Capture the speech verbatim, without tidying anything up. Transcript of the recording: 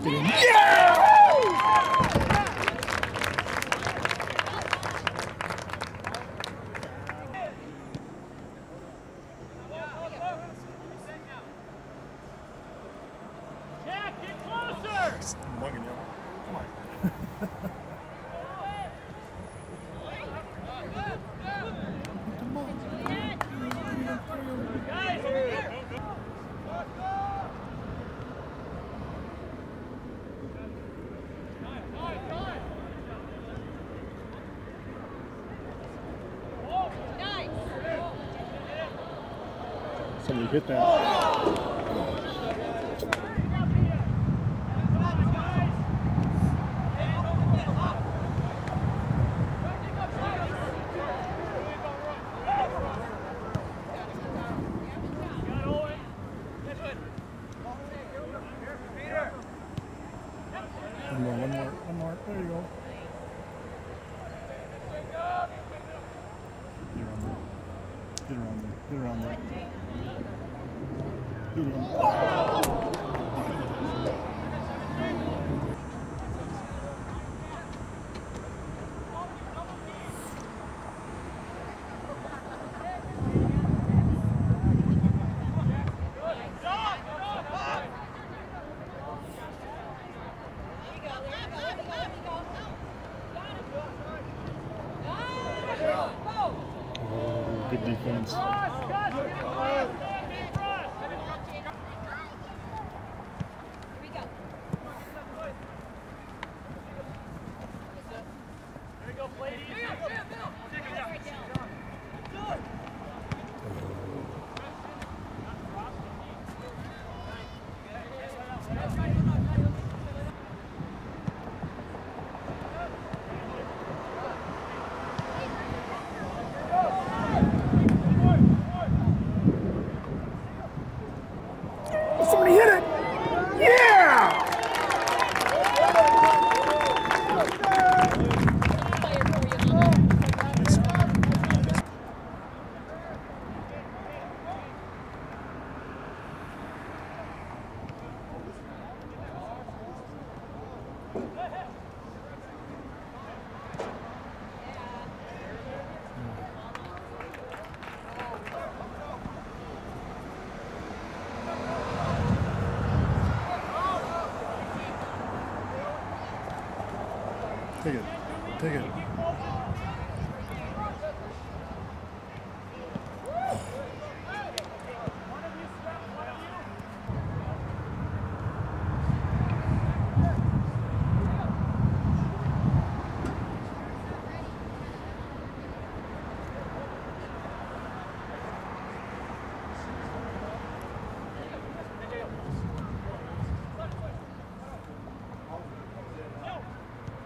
Get in. Yeah! Jack, get closer! I'm bugging you. Come on. Guys, over here! Somebody hit that. One more, one more, one more. There you go. Get around there. Get around there. Get around there. Get in. Oh, good defense. Somebody hit it! Yeah! Take it. Take it.